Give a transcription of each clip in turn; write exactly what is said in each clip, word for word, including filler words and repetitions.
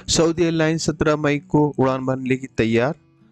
Saudi airlines सत्रह मई को उड़ान भरने की तैयार।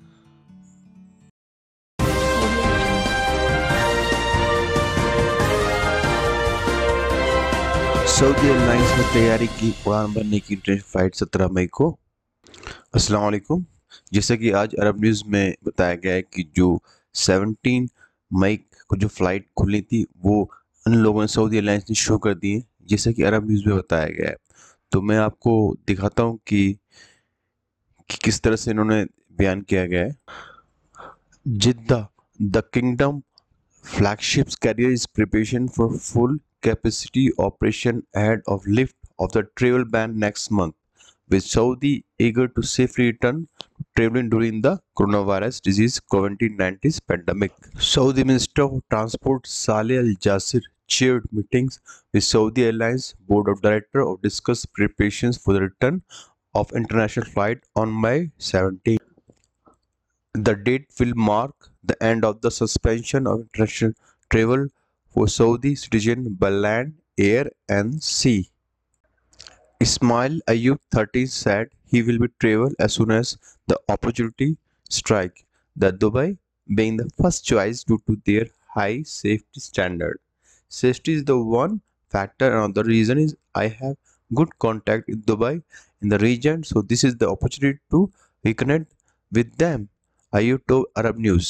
सऊदी एयरलाइंस ने तैयारी की उड़ान भरने की इंटरनेशनल फ्लाइट सत्रह मई को। अस्सलाम वालेकुम। जैसे कि आज अरब न्यूज़ में बताया गया है कि जो सत्रह मई को जो फ़्लाइट खुली थी वो उन लोगों ने सऊदी एयरलाइंस ने शो कर दी है, जैसे कि अरब न्यूज़ में बताया गया है। तो मैं आपको दिखाता हूँ कि, कि किस तरह से इन्होंने बयान किया गया है। Jeddah, the kingdom flagship's carrier is preparation for full capacity operation ahead of lift of the travel ban next month, with Saudi eager to safely return to traveling during the coronavirus disease COVID nineteen pandemic. Saudi Minister of Transport Saleh Al Jasir chaired meetings with Saudi Airlines Board of Directors to discuss preparations for the return of international flight on May seventeenth. The date will mark the end of the suspension of international travel for Saudi citizens by land, air, and sea. Ismail Ayyub, thirteen, said he will be travel as soon as the opportunity strike. The Dubai being the first choice due to their high safety standard. Safety is the one factor, and another reason is I have good contact in Dubai in the region, so this is the opportunity to reconnect with them. आइयो तो अरब news.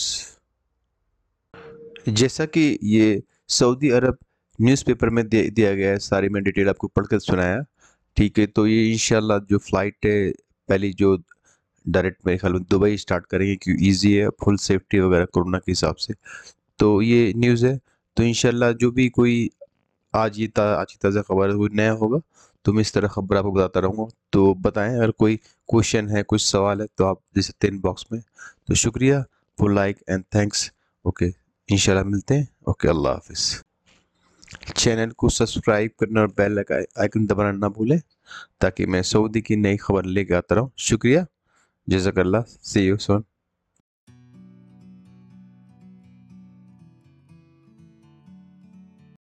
जैसा कि ये Saudi अरब newspaper में दे दिया गया है, सारी मैं डिटेल आपको पढ़कर सुनाया, ठीक है। तो ये इंशाल्लाह जो फ़्लाइट है पहली जो डायरेक्ट मेरे ख्याल में दुबई स्टार्ट करेंगे, क्योंकि ईजी है, फुल सेफ्टी वगैरह कोरोना के हिसाब से। तो ये न्यूज़ है। तो इंशाल्लाह जो भी कोई आज ये ता आज की ताज़ा खबर कोई नया होगा तो मैं इस तरह खबर आपको बताता रहूँगा। तो बताएं अगर कोई क्वेश्चन है, कुछ सवाल है तो आप दे सकते हैं इनबॉक्स में। तो शुक्रिया for like and thanks. Okay, इंशाल्लाह मिलते हैं। ओके, अल्लाह हाफिज़। चैनल को सब्सक्राइब करना और बेल आइकन दबाना ना भूलें ताकि मैं सऊदी की नई खबर लेकर आता रहूँ। शुक्रिया, जज़ाकल्लाह, सी यू सून।